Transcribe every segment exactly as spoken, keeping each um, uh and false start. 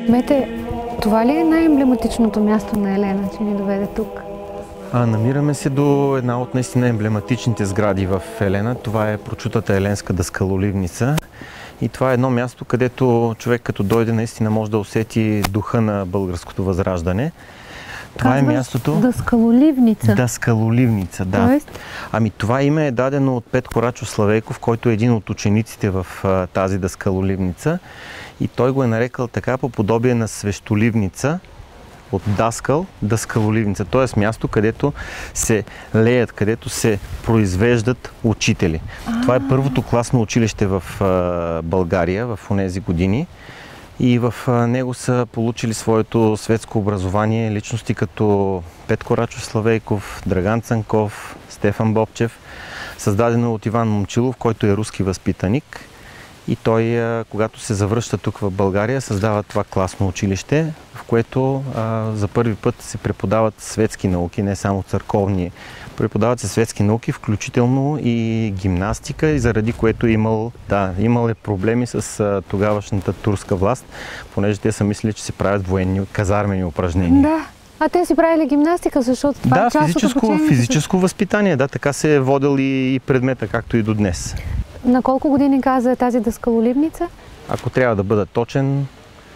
Мете, това ли е най-емблематичното място на Елена, че ни доведе тук? А, намираме се до една от наистина емблематичните сгради в Елена. Това е прочутата еленска дъскалоливница. И това е едно място, където човек като дойде наистина може да усети духа на българското възраждане. Това Казваш е мястото... Дъскалоливница? Дъскалоливница, да. Тоест? Ами това име е дадено от Петко Рачо Славейков, който е един от учениците в а, тази дъскалоливница. И той го е нарекал така по подобие на свещоливница, от даскал, дъскалоливница. Т.е. място, където се леят, където се произвеждат учители. А-а-а. Това е първото класно училище в а, България в онези години. И в а, него са получили своето светско образование личности като Петко Рачо Славейков, Драган Цанков, Стефан Бобчев, създадено от Иван Момчилов, който е руски възпитаник. И той, когато се завръща тук в България, създава това класно училище, в което а, за първи път се преподават светски науки, не само църковни. Преподават се светски науки, включително и гимнастика, и заради което имал, да, имал е проблеми с а, тогавашната турска власт, понеже те са мислили, че се правят военни казармени упражнения. Да. А те си правили гимнастика, защото това да, е част физическо, от физическо възпитание, да, така се е водил и предмета, както и до днес. На колко години каза е тази дъскалоливница? Ако трябва да бъда точен,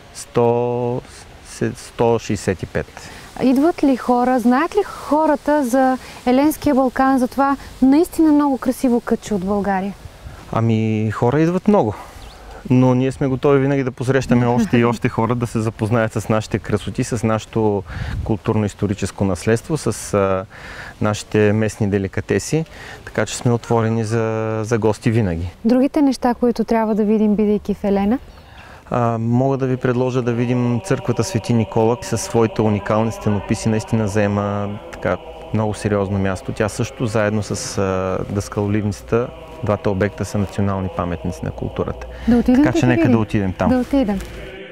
сто шейсет и пет. Идват ли хора, знаят ли хората за Еленския Балкан, за това наистина много красиво кътче от България? Ами хора идват много, но ние сме готови винаги да посрещаме още и още хора, да се запознаят с нашите красоти, с нашето културно-историческо наследство, с а, нашите местни деликатеси, така че сме отворени за, за гости винаги. Другите неща, които трябва да видим, бидейки в Елена? А, мога да ви предложа да видим църквата Свети Никола със своите уникални стенописи, наистина заема така много сериозно място. Тя също заедно с а, дъскалоливницата, двата обекта са национални паметници на културата. Да отидем, така че нека да, да отидем там. Да отидем.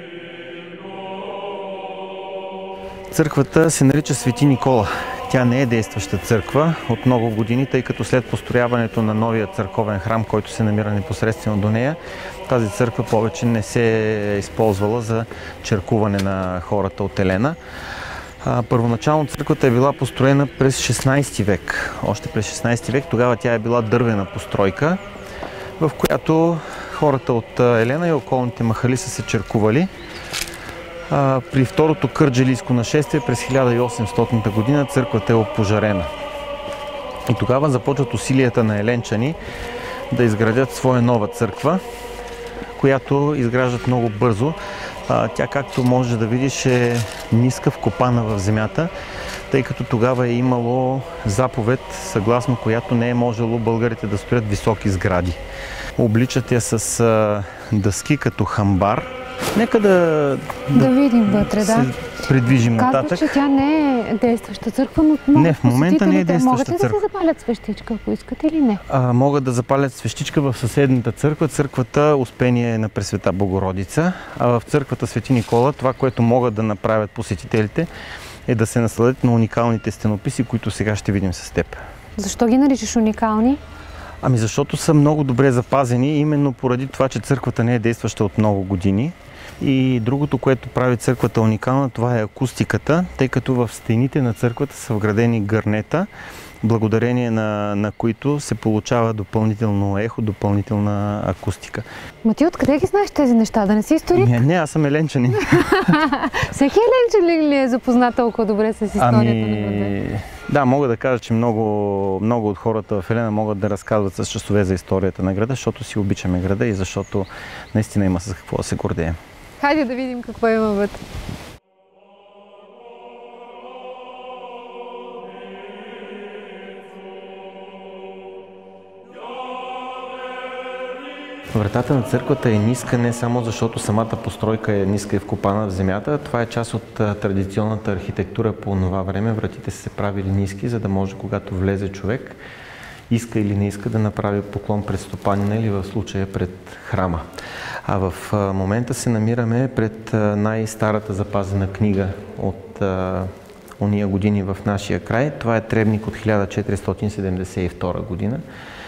Църквата се нарича Свети Никола. Тя не е действаща църква от много години, тъй като след построяването на новия църковен храм, който се намира непосредствено до нея, тази църква повече не се е използвала за черкуване на хората от Елена. Първоначално църквата е била построена през шестнайсети век. Още през шестнайсети век, тогава тя е била дървена постройка, в която хората от Елена и околните махали са се черкували. При второто кърджалийско нашествие през хиляда и осемстотната година църквата е опожарена. И тогава започват усилията на еленчани да изградят своя нова църква, която изграждат много бързо. Тя, както можеш да видиш, е ниска, вкопана в земята, тъй като тогава е имало заповед, съгласно която не е можело българите да строят високи сгради. Обличат я с дъски като хамбар. Нека да, да, да видим вътре, да. Се придвижим нататък. Казва, че тя не е действаща църква, но могат не, в момента не е действаща могат ли да църква. се запалят свещичка, ако искат или не? А, могат да запалят свещичка в съседната църква, църквата Успение на Пресвета Богородица. А в църквата Свети Никола това, което могат да направят посетителите, е да се насладят на уникалните стенописи, които сега ще видим с теб. Защо ги наричаш уникални? Ами защото са много добре запазени, именно поради това, че църквата не е действаща от много години. И другото, което прави църквата уникална, това е акустиката, тъй като в стените на църквата са вградени гърнета, благодарение на, на които се получава допълнително ехо, допълнителна акустика. Ма ти откъде ги знаеш тези неща? Да не си историк? Не, не, аз съм еленчанин. Всеки еленчанин ли е запознат толкова добре с историята ами... на града? Да, мога да кажа, че много, много от хората в Елена могат да разказват с часове за историята на града, защото си обичаме града и защото наистина има с какво да се гордеем. Хайде да видим какво има вътре. Вратата на църквата е ниска не само защото самата постройка е ниска и вкопана в земята. Това е част от традиционната архитектура по това време. Вратите са се правили ниски, за да може, когато влезе човек, иска или не иска да направи поклон пред стопанина или в случая пред храма. А в момента се намираме пред най-старата запазена книга от ония години в нашия край. Това е требник от хиляда четиристотин седемдесет и втора година.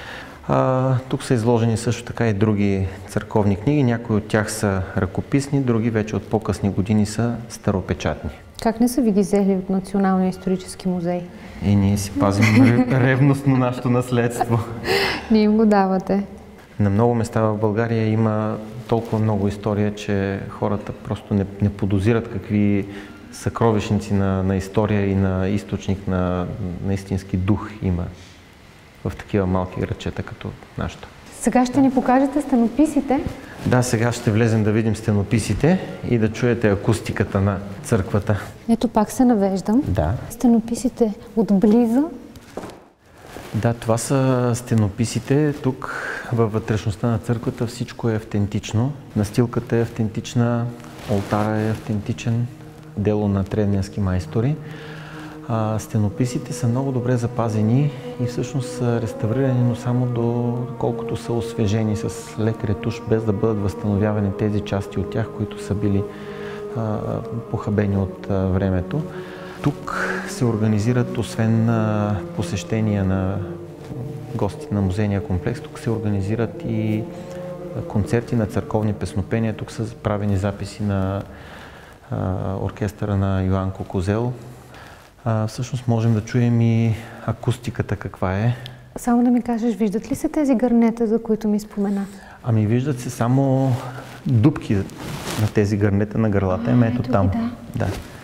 А, тук са изложени също така и други църковни книги. Някои от тях са ръкописни, други вече от по-късни години са старопечатни. Как не са ви ги взели от Националния исторически музей? И ние си пазим ревностно нашето наследство. Не им го давате. На много места в България има толкова много история, че хората просто не, не подозират какви съкровищници на, на история и на източник на, на истински дух има в такива малки градчета като нашето. Сега ще ни покажете стенописите. Да, сега ще влезем да видим стенописите и да чуете акустиката на църквата. Ето пак се навеждам. Да. Стенописите отблизо. Да, това са стенописите. Тук във вътрешността на църквата всичко е автентично. Настилката е автентична, олтара е автентичен, дело на древненски майстори. А, стенописите са много добре запазени и всъщност са реставрирани, но само до колкото са освежени с лек ретуш, без да бъдат възстановявани тези части от тях, които са били а, похабени от а, времето. Тук се организират, освен а, посещения на гости на музейния комплекс, тук се организират и концерти на църковни песнопения. Тук са правени записи на а, оркестъра на Йоанко Козел. А, всъщност можем да чуем и акустиката каква е. Само да ми кажеш, виждат ли се тези гърнета, за които ми спомена? Ами виждат се само дупки на тези гърнета на гърлата. Ето, ето там. Да. Да.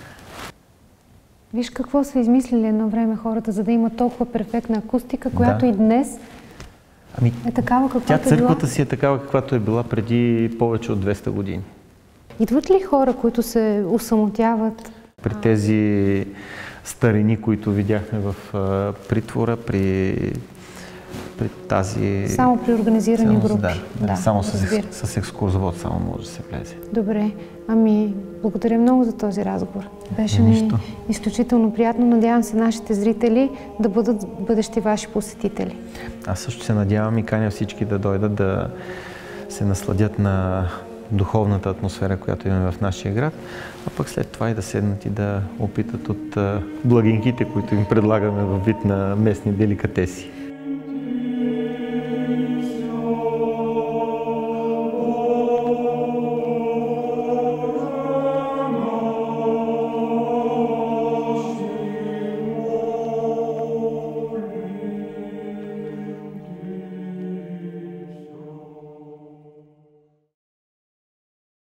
Виж какво са измислили едно време хората, за да има толкова перфектна акустика, която да. И днес ами, е такава, каквато тя е била. Църквата си е такава, каквато е била преди повече от двеста години. Идват ли хора, които се усамотяват? При тези старини, които видяхме в а, притвора, при, при тази... Само при организирани само, групи. Да, да, да, само с, с екскурзовод само може да се влезе. Добре. Ами, благодаря много за този разговор. Беше ми изключително приятно. Надявам се нашите зрители да бъдат бъдещи ваши посетители. Аз също се надявам и каня всички да дойдат да се насладят на духовната атмосфера, която имаме в нашия град, а пък след това и да седнат и да опитат от благинките, които им предлагаме във вид на местни деликатеси.